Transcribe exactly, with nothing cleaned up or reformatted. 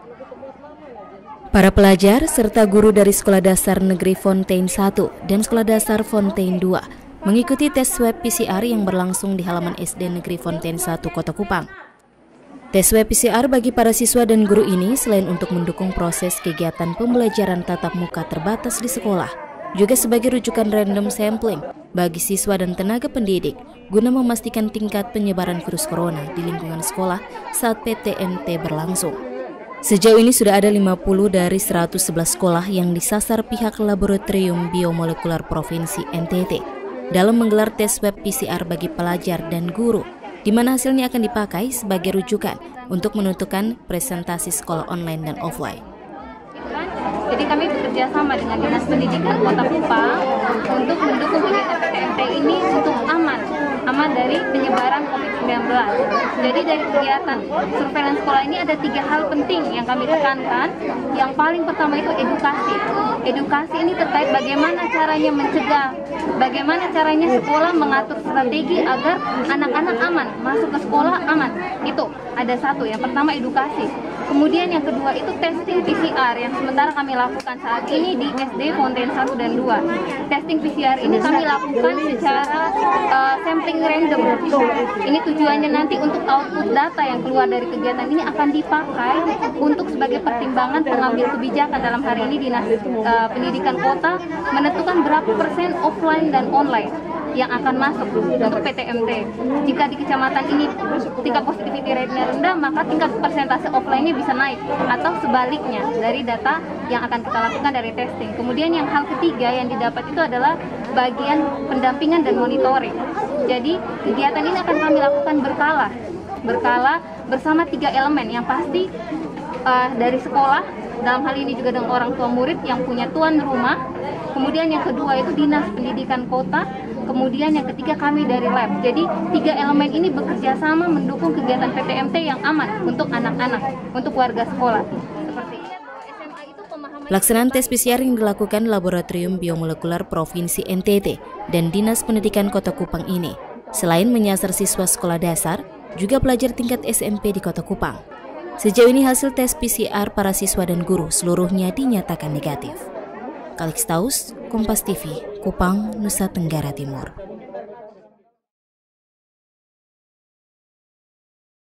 Para pelajar serta guru dari Sekolah Dasar Negeri Fontaine satu dan Sekolah Dasar Fontaine dua mengikuti tes swab P C R yang berlangsung di halaman S D Negeri Fontaine satu Kota Kupang. Tes swab P C R bagi para siswa dan guru ini selain untuk mendukung proses kegiatan pembelajaran tatap muka terbatas di sekolah, juga sebagai rujukan random sampling bagi siswa dan tenaga pendidik guna memastikan tingkat penyebaran virus corona di lingkungan sekolah saat P T M T berlangsung. Sejauh ini sudah ada lima puluh dari seratus sebelas sekolah yang disasar pihak Laboratorium Biomolekuler Provinsi N T T dalam menggelar tes swab P C R bagi pelajar dan guru, di mana hasilnya akan dipakai sebagai rujukan untuk menentukan presentasi sekolah online dan offline. Jadi kami bekerja sama dengan Dinas Pendidikan Kota Kupang untuk mendukung kegiatan P T M T ini untuk aman, aman dari penyebaran COVID sembilan belas. Jadi dari kegiatan surveillance sekolah ini ada tiga hal penting yang kami tekankan. Yang paling pertama itu edukasi. Edukasi ini terkait bagaimana caranya mencegah, bagaimana caranya sekolah mengatur strategi agar anak-anak aman, masuk ke sekolah aman. Itu ada satu, yang pertama edukasi. Kemudian yang kedua itu testing P C R yang sementara kami lakukan saat ini di S D Fontaine satu dan dua. Testing P C R ini kami lakukan secara uh, sampling random. Ini tujuannya nanti untuk output data yang keluar dari kegiatan ini akan dipakai untuk sebagai pertimbangan pengambil kebijakan. Dalam hari ini Dinas uh, Pendidikan Kota menentukan berapa persen offline dan online yang akan masuk untuk P T M T. Jika di kecamatan ini tingkat positivity rate-nya rendah, maka tingkat persentase offline-nya bisa naik, atau sebaliknya dari data yang akan kita lakukan dari testing. Kemudian yang hal ketiga yang didapat itu adalah bagian pendampingan dan monitoring. Jadi kegiatan ini akan kami lakukan berkala, berkala bersama tiga elemen yang pasti uh, dari sekolah, dalam hal ini juga dengan orang tua murid yang punya tuan rumah. Kemudian yang kedua itu Dinas Pendidikan Kota. Kemudian yang ketiga kami dari lab. Jadi tiga elemen ini bekerja sama mendukung kegiatan P T M T yang aman untuk anak-anak, untuk warga sekolah. Seperti pelaksanaan tes P C R yang dilakukan Laboratorium Biomolekuler Provinsi N T T dan Dinas Pendidikan Kota Kupang ini, selain menyasar siswa sekolah dasar, juga pelajar tingkat S M P di Kota Kupang. Sejauh ini hasil tes P C R para siswa dan guru seluruhnya dinyatakan negatif. Kalixtaus, Kompas T V, Kupang, Nusa Tenggara Timur.